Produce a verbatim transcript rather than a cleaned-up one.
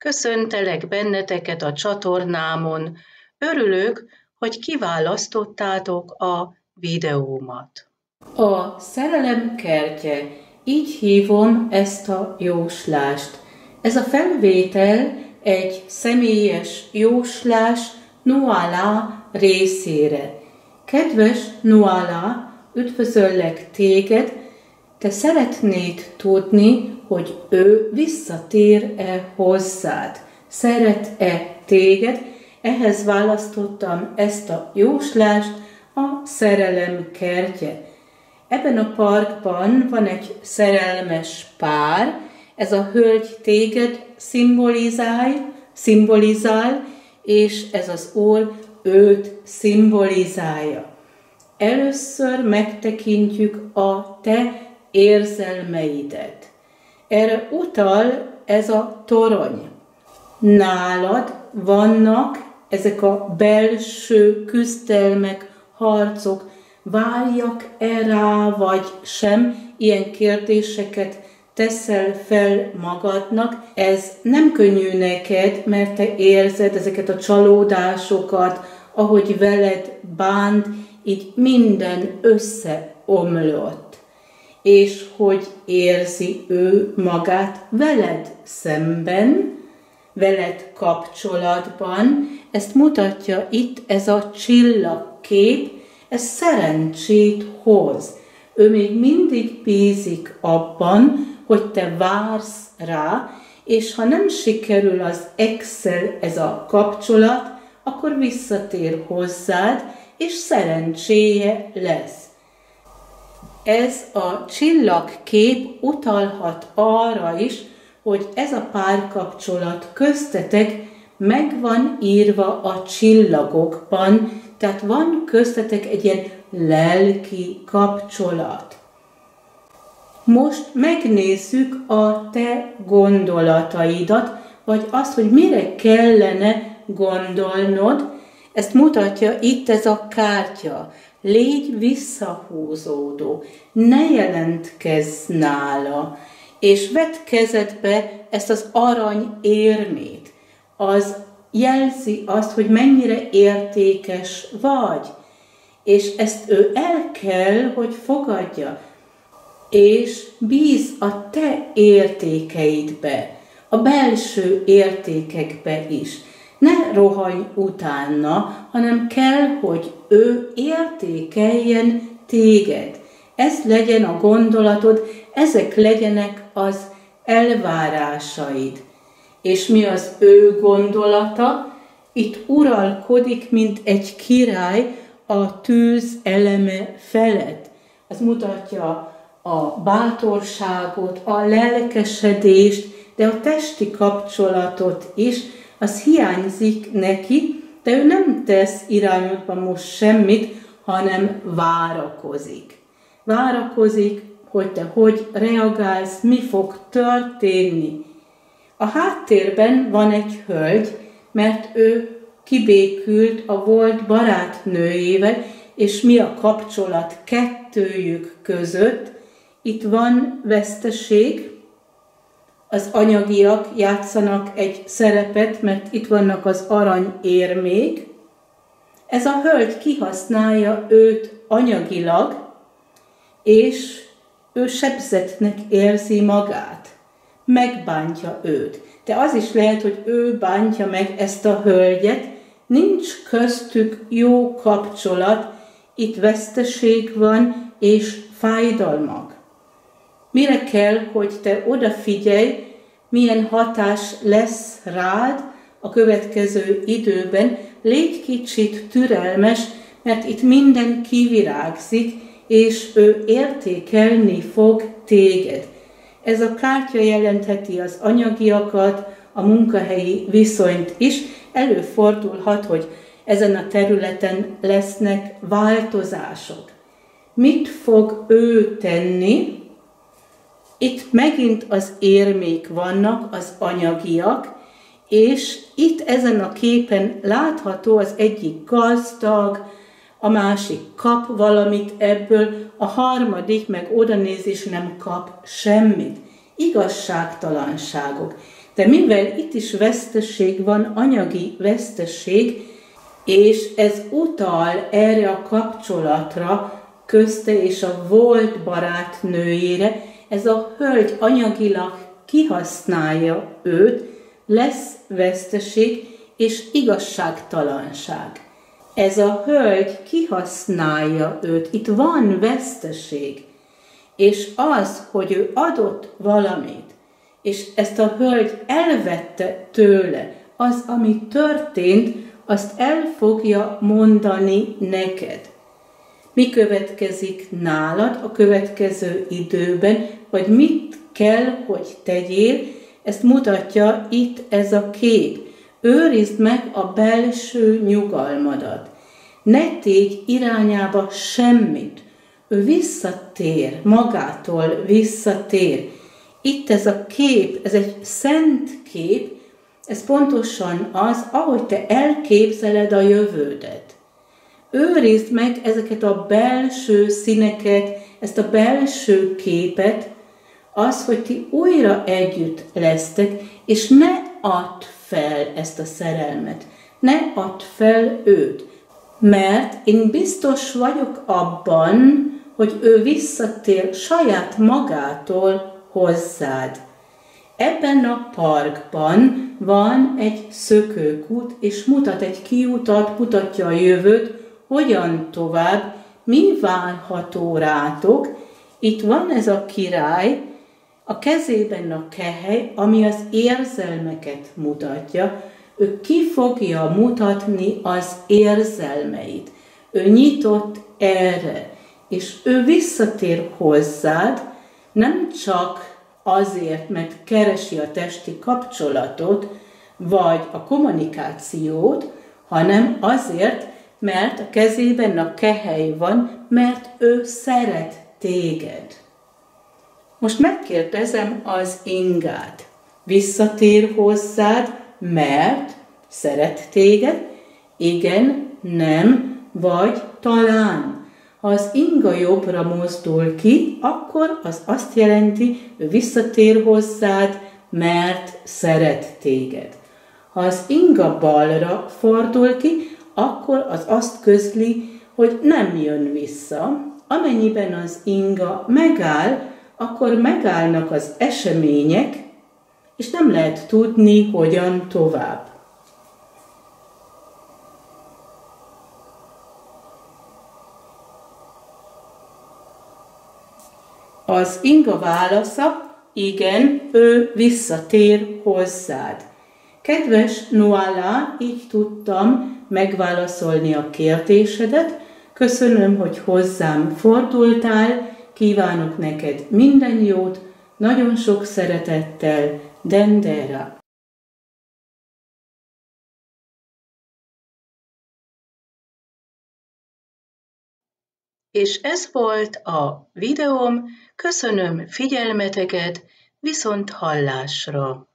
Köszöntelek benneteket a csatornámon. Örülök, hogy kiválasztottátok a videómat. A szerelem kertje, így hívom ezt a jóslást. Ez a felvétel egy személyes jóslás Nuala részére. Kedves Nuala, üdvözöllek téged, te szeretnéd tudni, hogy ő visszatér-e hozzád, szeret-e téged, ehhez választottam ezt a jóslást, a szerelem kertje. Ebben a parkban van egy szerelmes pár, ez a hölgy téged szimbolizál, szimbolizál, és ez az úr őt szimbolizálja. Először megtekintjük a te érzelmeidet. Erre utal ez a torony. Nálad vannak ezek a belső küzdelmek, harcok, váljak-e rá vagy sem, ilyen kérdéseket teszel fel magadnak. Ez nem könnyű neked, mert te érzed ezeket a csalódásokat, ahogy veled bánt, így minden összeomlott. És hogy érzi ő magát veled szemben, veled kapcsolatban, ezt mutatja itt ez a csillagkép, ez szerencsét hoz. Ő még mindig bízik abban, hogy te vársz rá, és ha nem sikerül az Excel ez a kapcsolat, akkor visszatér hozzád, és szerencséje lesz. Ez a csillagkép utalhat arra is, hogy ez a párkapcsolat köztetek meg van írva a csillagokban, tehát van köztetek egy ilyen lelki kapcsolat. Most megnézzük a te gondolataidat, vagy azt, hogy mire kellene gondolnod. Ezt mutatja itt ez a kártya. Légy visszahúzódó, ne jelentkezz nála, és vedd kezedbe ezt az arany érmét. Az jelzi azt, hogy mennyire értékes vagy, és ezt ő el kell, hogy fogadja, és bíz a te értékeidbe, a belső értékekbe is. Ne rohanj utána, hanem kell, hogy ő értékeljen téged. Ez legyen a gondolatod, ezek legyenek az elvárásaid. És mi az ő gondolata? Itt uralkodik, mint egy király a tűz eleme felett. Ez mutatja a bátorságot, a lelkesedést, de a testi kapcsolatot is, az hiányzik neki, de ő nem tesz irányodban most semmit, hanem várakozik. Várakozik, hogy te hogy reagálsz, mi fog történni. A háttérben van egy hölgy, mert ő kibékült a volt barátnőjével, és mi a kapcsolat kettőjük között. Itt van veszteség, az anyagiak játszanak egy szerepet, mert itt vannak az aranyérmék. Ez a hölgy kihasználja őt anyagilag, és ő sebzettnek érzi magát. Megbántja őt. De az is lehet, hogy ő bántja meg ezt a hölgyet, nincs köztük jó kapcsolat, itt veszteség van és fájdalmak. Mire kell, hogy te odafigyelj, milyen hatás lesz rád a következő időben, légy kicsit türelmes, mert itt minden kivirágzik, és ő értékelni fog téged. Ez a kártya jelentheti az anyagiakat, a munkahelyi viszonyt is. Előfordulhat, hogy ezen a területen lesznek változások. Mit fog ő tenni? Itt megint az érmék vannak, az anyagiak, és itt ezen a képen látható az egyik gazdag, a másik kap valamit ebből, a harmadik meg oda néz és nem kap semmit. Igazságtalanságok. De mivel itt is veszteség van, anyagi veszteség, és ez utal erre a kapcsolatra közte és a volt barátnőjére, ez a hölgy anyagilag kihasználja őt, lesz veszteség és igazságtalanság. Ez a hölgy kihasználja őt, itt van veszteség, és az, hogy ő adott valamit, és ezt a hölgy elvette tőle, az, ami történt, azt el fogja mondani neked. Mi következik nálad a következő időben, vagy mit kell, hogy tegyél, ezt mutatja itt ez a kép. Őrizd meg a belső nyugalmadat. Ne tégy irányába semmit. Ő visszatér, magától visszatér. Itt ez a kép, ez egy szent kép, ez pontosan az, ahogy te elképzeled a jövődet. Őrizd meg ezeket a belső színeket, ezt a belső képet, az, hogy ti újra együtt lesztek, és ne add fel ezt a szerelmet, ne add fel őt, mert én biztos vagyok abban, hogy ő visszatér saját magától hozzád. Ebben a parkban van egy szökőkút, és mutat egy kiutat, mutatja a jövőt, hogyan tovább, mi várható rátok. Itt van ez a király, a kezében a kehely, ami az érzelmeket mutatja. Ő ki fogja mutatni az érzelmeit. Ő nyitott erre, és ő visszatér hozzád, nem csak azért, mert keresi a testi kapcsolatot, vagy a kommunikációt, hanem azért, mert a kezében a kehely van, mert ő szeret téged. Most megkérdezem az ingát. Visszatér hozzád, mert szeret téged? Igen, nem, vagy talán. Ha az inga jobbra mozdul ki, akkor az azt jelenti, ő visszatér hozzád, mert szeret téged. Ha az inga balra fordul ki, akkor az azt közli, hogy nem jön vissza. Amennyiben az inga megáll, akkor megállnak az események, és nem lehet tudni, hogyan tovább. Az inga válasza, igen, ő visszatér hozzád. Kedves Nuala, így tudtam megválaszolni a kérdésedet. Köszönöm, hogy hozzám fordultál, kívánok neked minden jót, nagyon sok szeretettel, Dendera. És ez volt a videóm, köszönöm figyelmeteket, viszont hallásra!